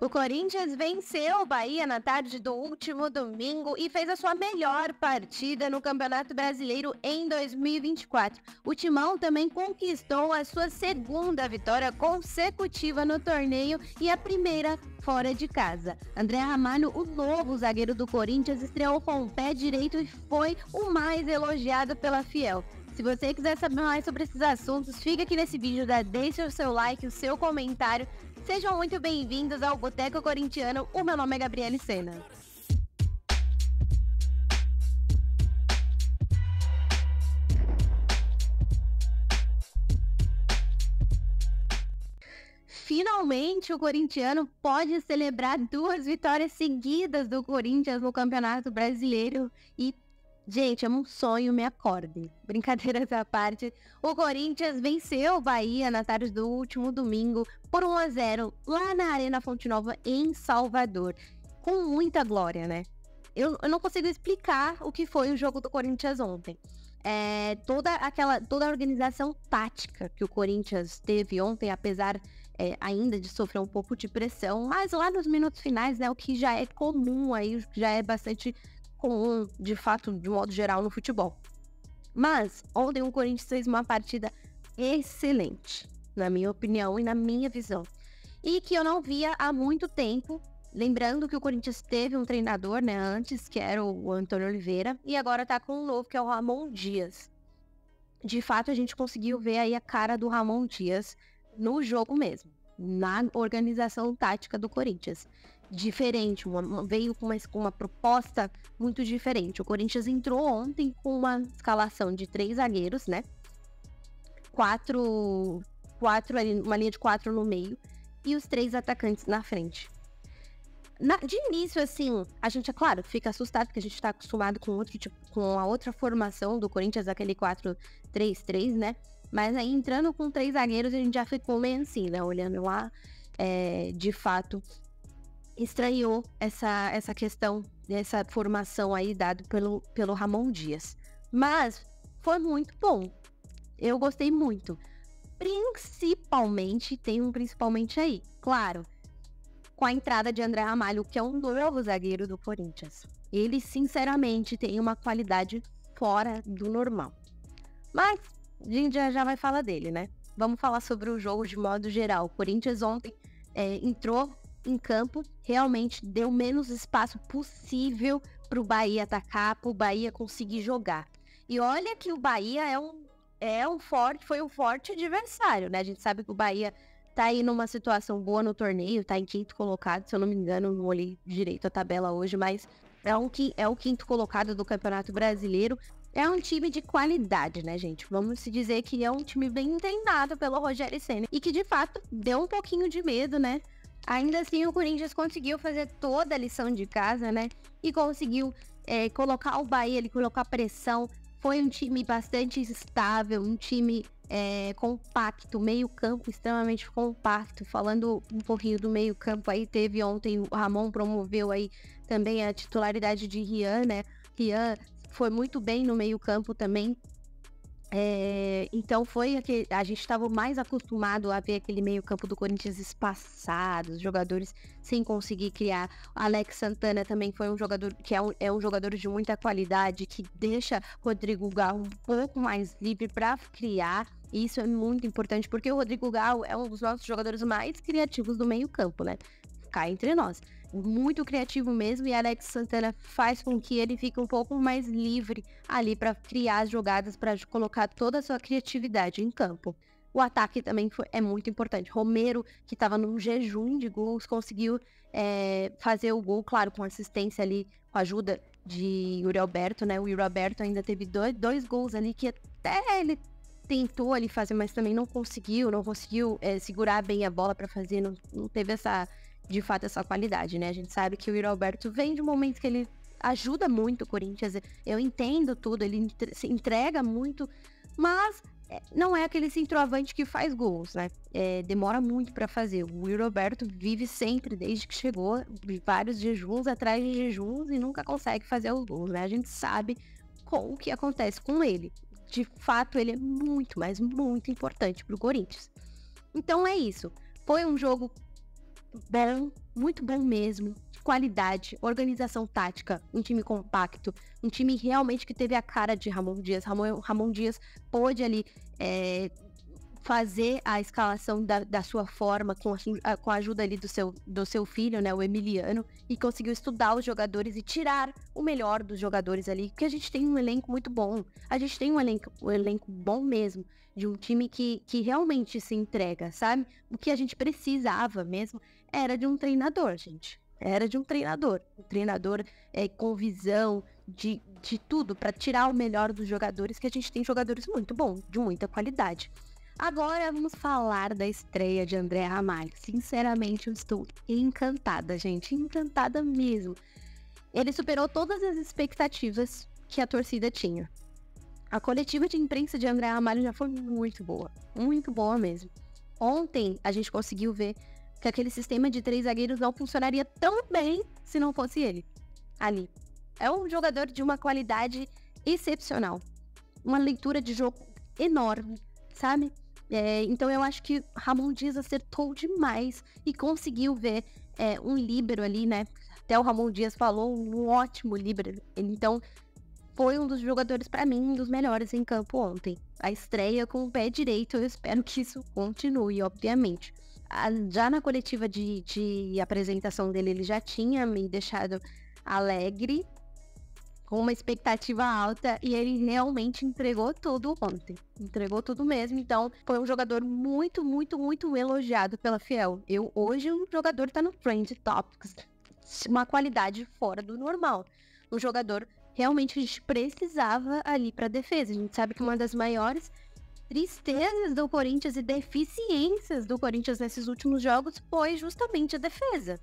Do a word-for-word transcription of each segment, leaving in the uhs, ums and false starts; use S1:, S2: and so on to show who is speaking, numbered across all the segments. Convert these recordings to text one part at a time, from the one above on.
S1: O Corinthians venceu o Bahia na tarde do último domingo e fez a sua melhor partida no Campeonato Brasileiro em dois mil e vinte e quatro. O Timão também conquistou a sua segunda vitória consecutiva no torneio e a primeira fora de casa. André Ramalho, o novo zagueiro do Corinthians, estreou com o pé direito e foi o mais elogiado pela Fiel. Se você quiser saber mais sobre esses assuntos, fica aqui nesse vídeo, dá, deixa o seu like, o seu comentário. Sejam muito bem-vindos ao Boteco Corintiano. O meu nome é Gabriele Sena. Finalmente, o corintiano pode celebrar duas vitórias seguidas do Corinthians no Campeonato Brasileiro e, gente, é um sonho, me acorde. Brincadeiras à parte, o Corinthians venceu o Bahia na tarde do último domingo por um a zero lá na Arena Fonte Nova, em Salvador. Com muita glória, né? Eu, eu não consigo explicar o que foi o jogo do Corinthians ontem. É, toda aquela toda a organização tática que o Corinthians teve ontem, apesar é, ainda de sofrer um pouco de pressão, mas lá nos minutos finais, né, o que já é comum aí, já é bastante comum, de fato, de modo geral, no futebol. Mas ontem o Corinthians fez uma partida excelente, na minha opinião e na minha visão, e que eu não via há muito tempo. Lembrando que o Corinthians teve um treinador, né, antes, que era o Antônio Oliveira, e agora tá com um novo, que é o Ramon Dias. De fato, a gente conseguiu ver aí a cara do Ramon Dias no jogo mesmo, na organização tática do Corinthians. Diferente, uma, veio com uma, com uma proposta muito diferente. O Corinthians entrou ontem com uma escalação de três zagueiros, né? Quatro, quatro ali, uma linha de quatro no meio e os três atacantes na frente. Na, de início, assim, a gente, é claro, fica assustado porque a gente tá acostumado com outro tipo, com a outra formação do Corinthians, aquele quatro três três, né? Mas aí, entrando com três zagueiros, a gente já ficou meio assim, né? Olhando lá, é, de fato, estranhou essa, essa questão, essa formação aí dada pelo, pelo Ramon Dias. Mas foi muito bom. Eu gostei muito. Principalmente, tem um principalmente aí, claro, com a entrada de André Ramalho, que é um novo zagueiro do Corinthians. Ele, sinceramente, tem uma qualidade fora do normal. Mas a gente já, já vai falar dele, né? Vamos falar sobre o jogo de modo geral. O Corinthians ontem é, entrou em campo, realmente deu menos espaço possível para o Bahia atacar, para o Bahia conseguir jogar. E olha que o Bahia é um, é um forte, foi um forte adversário, né? A gente sabe que o Bahia tá aí numa situação boa no torneio, tá em quinto colocado, se eu não me engano, não olhei direito a tabela hoje, mas é, um, é o quinto colocado do Campeonato Brasileiro. É um time de qualidade, né, gente? Vamos se dizer que é um time bem treinado pelo Rogério Ceni e que, de fato, deu um pouquinho de medo, né? Ainda assim, o Corinthians conseguiu fazer toda a lição de casa, né? E conseguiu é, colocar o Bahia, ele colocar pressão. Foi um time bastante estável, um time é, compacto, meio campo extremamente compacto. Falando um pouquinho do meio campo aí, teve ontem, o Ramon promoveu aí também a titularidade de Rian, né? Rian foi muito bem no meio campo também. É, então foi aquele, a gente estava mais acostumado a ver aquele meio campo do Corinthians espaçado, os jogadores sem conseguir criar. Alex Santana também foi um jogador que é um, é um jogador de muita qualidade, que deixa Rodrigo Gal um pouco mais livre para criar. E isso é muito importante, porque o Rodrigo Gal é um dos nossos jogadores mais criativos do meio campo, né? Cá entre nós. Muito criativo mesmo, e Alex Santana faz com que ele fique um pouco mais livre ali para criar as jogadas, para colocar toda a sua criatividade em campo. O ataque também foi, é muito importante. Romero, que estava num jejum de gols, conseguiu é, fazer o gol, claro, com assistência ali, com a ajuda de Yuri Alberto, né? O Yuri Alberto ainda teve dois, dois gols ali que até ele tentou ali fazer, mas também não conseguiu, não conseguiu é, segurar bem a bola para fazer, não, não teve essa... de fato, essa qualidade, né? A gente sabe que o Yuri Alberto vem de um momento que ele ajuda muito o Corinthians. Eu entendo tudo, ele se entrega muito, mas não é aquele centroavante que faz gols, né? É, demora muito para fazer. O Yuri Alberto vive sempre, desde que chegou, vários jejuns atrás de jejuns e nunca consegue fazer os gols, né? A gente sabe com o que acontece com ele. De fato, ele é muito, mas muito importante pro Corinthians. Então é isso. Foi um jogo bom, muito bom mesmo, de qualidade, organização tática, um time compacto, um time realmente que teve a cara de Ramon Dias. Ramon, Ramon Dias pôde ali é, fazer a escalação da, da sua forma, com a, com a ajuda ali do seu, do seu filho, né, o Emiliano, e conseguiu estudar os jogadores e tirar o melhor dos jogadores ali, porque a gente tem um elenco muito bom, a gente tem um elenco, um elenco bom mesmo, de um time que, que realmente se entrega, sabe? O que a gente precisava mesmo era de um treinador, gente. Era de um treinador. Um treinador é, com visão de, de tudo, para tirar o melhor dos jogadores, que a gente tem jogadores muito bons, de muita qualidade. Agora vamos falar da estreia de André Ramalho. Sinceramente, eu estou encantada, gente. Encantada mesmo. Ele superou todas as expectativas que a torcida tinha. A coletiva de imprensa de André Ramalho já foi muito boa. Muito boa mesmo. Ontem a gente conseguiu ver que aquele sistema de três zagueiros não funcionaria tão bem se não fosse ele. Ali. É um jogador de uma qualidade excepcional. Uma leitura de jogo enorme, sabe? É, então eu acho que Ramon Dias acertou demais e conseguiu ver é, um líbero ali, né? Até o Ramon Dias falou, um ótimo líbero. Então foi um dos jogadores, para mim, um dos melhores em campo ontem. A estreia com o pé direito, eu espero que isso continue, obviamente. Já na coletiva de, de apresentação dele, ele já tinha me deixado alegre, com uma expectativa alta, e ele realmente entregou tudo ontem. Entregou tudo mesmo, então foi um jogador muito, muito, muito elogiado pela Fiel. Eu, hoje, um jogador tá no Trend Topics, uma qualidade fora do normal. Um jogador realmente que a gente precisava ali pra defesa. A gente sabe que uma das maiores tristezas do Corinthians e deficiências do Corinthians nesses últimos jogos foi justamente a defesa.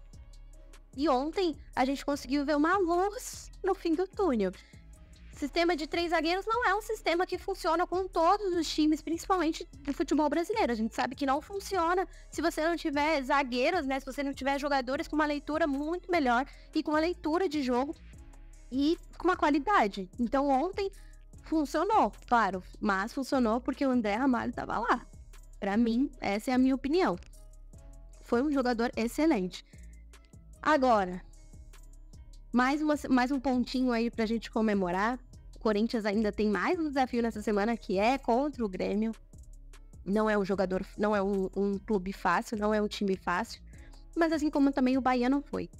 S1: E ontem a gente conseguiu ver uma luz no fim do túnel. Sistema de três zagueiros não é um sistema que funciona com todos os times, principalmente do futebol brasileiro. A gente sabe que não funciona se você não tiver zagueiros, né? Se você não tiver jogadores com uma leitura muito melhor e com uma leitura de jogo e com uma qualidade. Então ontem funcionou, claro, mas funcionou porque o André Ramalho estava lá. Pra mim, essa é a minha opinião. Foi um jogador excelente. Agora, mais, uma, mais um pontinho aí pra gente comemorar. O Corinthians ainda tem mais um desafio nessa semana, que é contra o Grêmio. Não é um jogador, não é um, um clube fácil, não é um time fácil. Mas assim como também o Bahia não foi.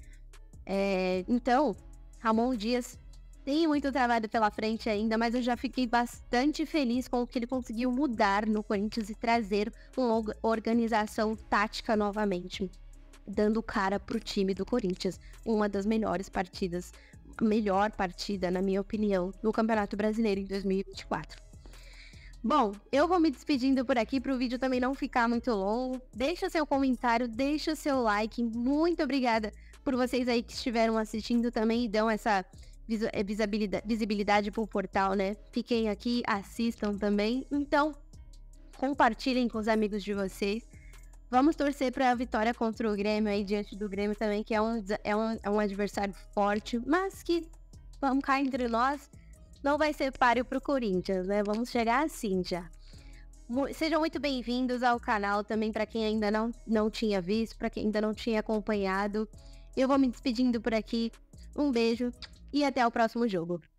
S1: É, então, Ramon Dias tem muito trabalho pela frente ainda, mas eu já fiquei bastante feliz com o que ele conseguiu mudar no Corinthians e trazer uma organização tática novamente, dando cara pro time do Corinthians. Uma das melhores partidas, a melhor partida, na minha opinião, no Campeonato Brasileiro em dois mil e vinte e quatro. Bom, eu vou me despedindo por aqui para o vídeo também não ficar muito longo. Deixa seu comentário, deixa seu like. Muito obrigada por vocês aí que estiveram assistindo também e dão essa visibilidade, visibilidade pro portal, né? Fiquem aqui, assistam também. Então, compartilhem com os amigos de vocês. Vamos torcer para a vitória contra o Grêmio aí, diante do Grêmio também, que é um, é um, é um adversário forte, mas que, vamos cá entre nós, não vai ser páreo pro Corinthians, né? Vamos chegar assim já. Sejam muito bem-vindos ao canal também, para quem ainda não, não tinha visto, para quem ainda não tinha acompanhado. Eu vou me despedindo por aqui. Um beijo e até o próximo jogo.